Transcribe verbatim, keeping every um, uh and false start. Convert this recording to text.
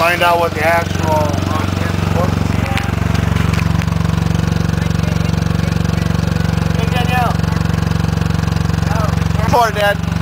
find out what the actual Hey Danielle. Come on, Dad.